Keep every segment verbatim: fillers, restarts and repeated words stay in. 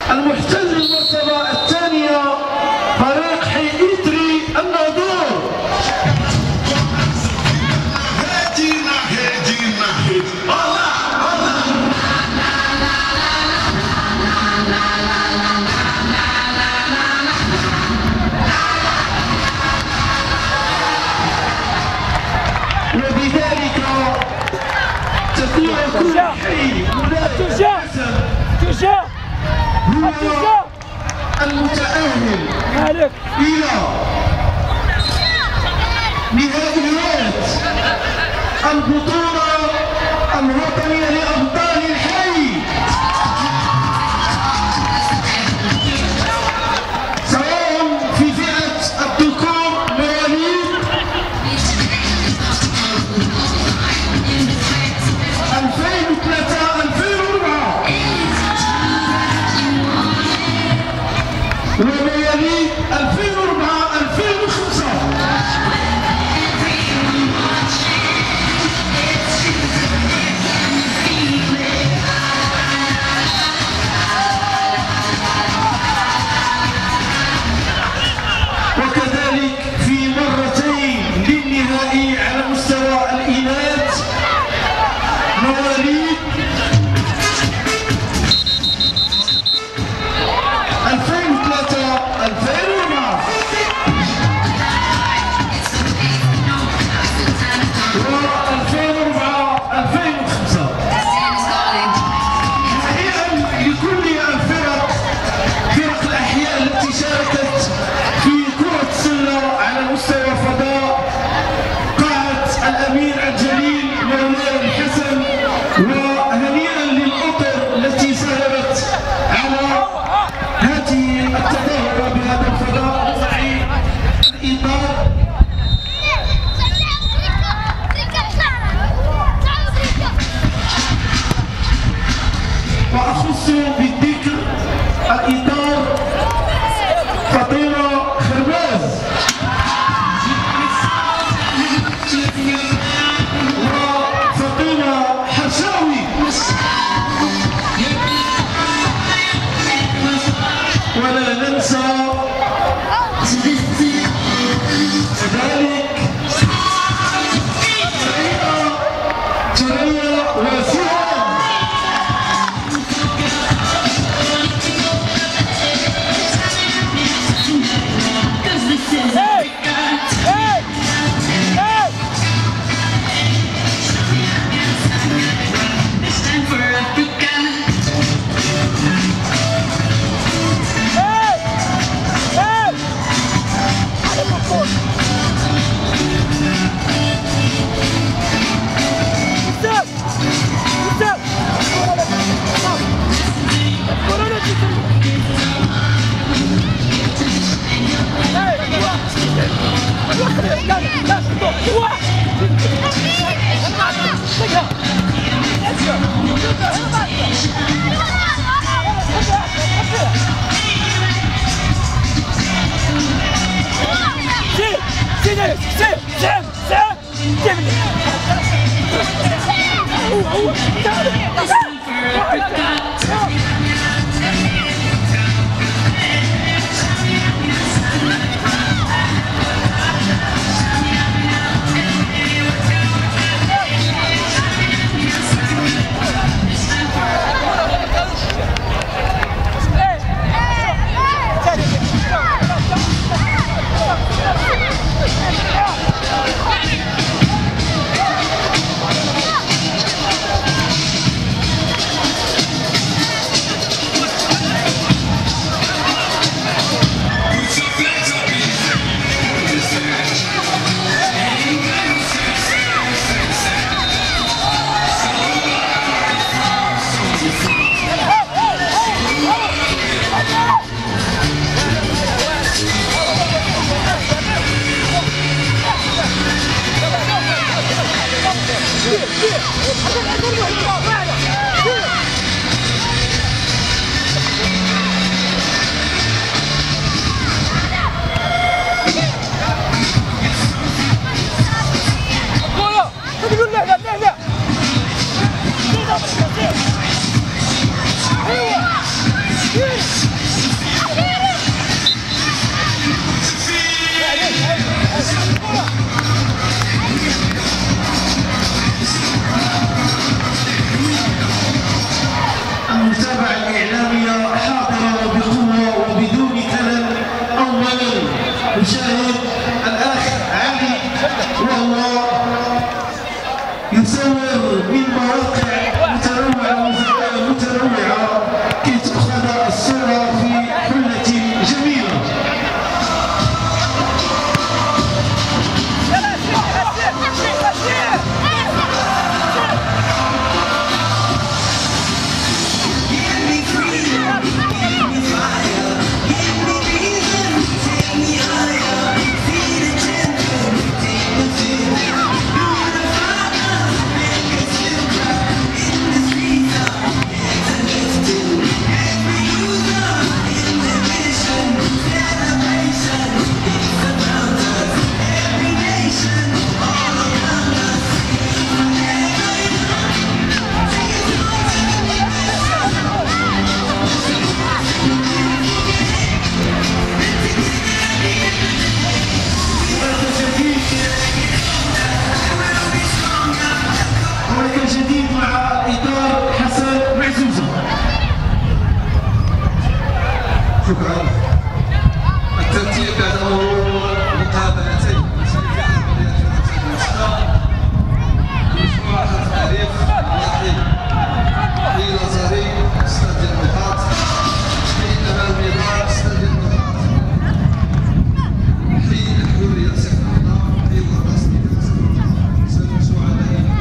المحتل المرتبة الثانية فريق حي إيتري الناظور. هدينا هدينا هدينا وبذلك تكون كل حي تشجع تشجع هو المتأهل إلى نهائيات البطولة الوطنية لأبطال الحي، سواء في فئة الذكور مواليد ألفين وثلاثة ألفين وأربعة ومواليد ألفين وأربعة ألفين وخمسة. وكذلك في مرتين للنهائي على مستوى الإناث مواليد ألفين وثلاثة ألفين وأربعة و2004 ألفين وخمسة. تحية لكل الفرق فرق الأحياء التي شاركت في كرة السلة على مستوى الفضاء، قاعة الأمير الجليل مولاي الحسن، وهنيئا للأطر التي ساهمت على هذه التظاهرة بهذا الفضاء ومعي الإطار. وأخص بالذكر الإطار فاطمة خرباز وفاطمة حرشاوي، ولا ننسى كذلك ثريا وسهام. ايوه نشاهد الأخ علي وهو يصور من مواقع متنوعة متنوعة كي تأخذ الصورة في حلة جميلة. شكرا. الترتيب بعد مرور مقابلتين المجموعة التعريف الوحيد في نظري استاد النقاط في أمام النظام استاد النقاط في الحرية صفر نقاط في الرسمي صفر المجموعة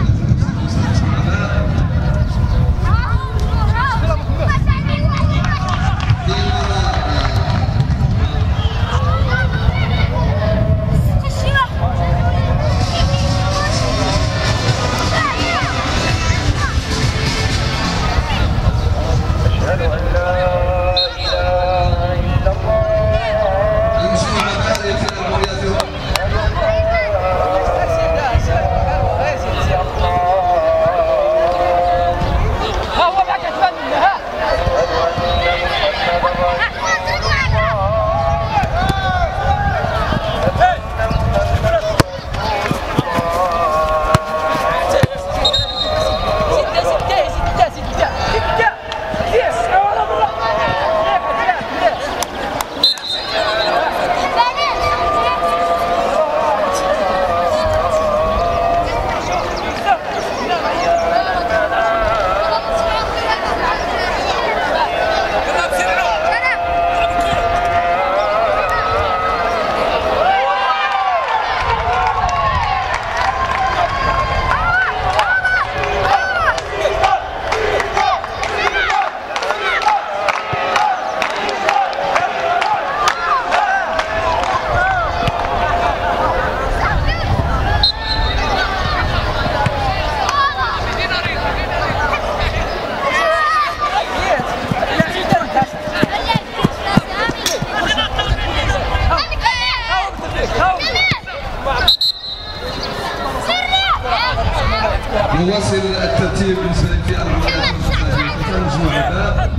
نواصل الترتيب بالنسبة للفئة الأولى مجموعة باء.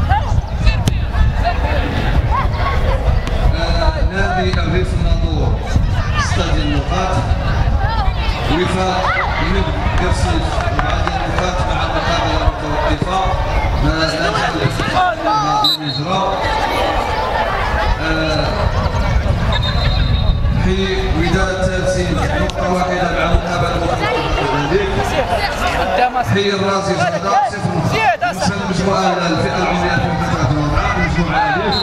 نادي الريف الناظور استاد النقاط وفاق من قرصيف وبعد النقاط مع المقابلة المتوقفة ما لم يجرى في وداد ترسيم نقطة واحدة مع المقابلة المتوقفة حي الرازي صداق صفر نقطة. بالنسبة للمجموعة الفئة العمرية في ثلاثة وأربعة المجموعة ألف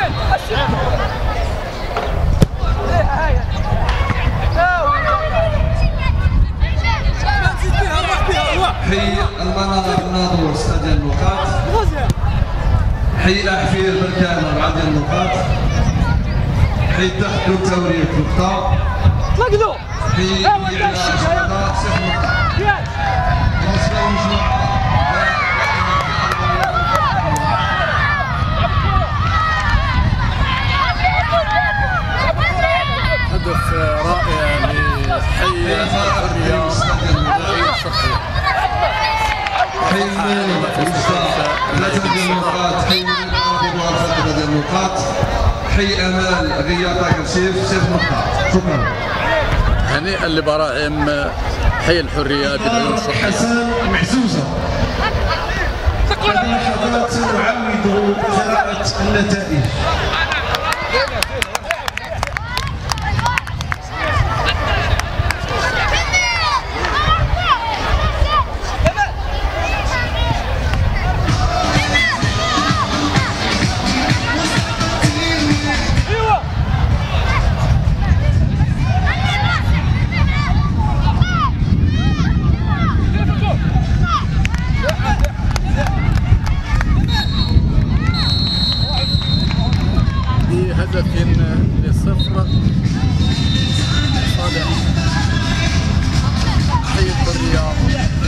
حي المناظر الناظور ستة ديال النقاط. حي أحفير بركان أربعة ديال النقاط. حي الدخل والتوريد نقطة. حي يعلى صداق صفر نقطة. بالنسبة للمجموعة هدف رائع لحي الحرية والصحية. حي الميل ثلاثة ديال النقاط. حي الميل ثلاثة ديال النقاط. حي أمال غياطة كرشيف صفر نقطة. شكرا. هنيئا لبراعم حي الحرية بالعيون الصحية. حسن محزوزة. بعد لحظات سنعود قراءة النتائج. وثلاثين لصفر صالح حي الحرية.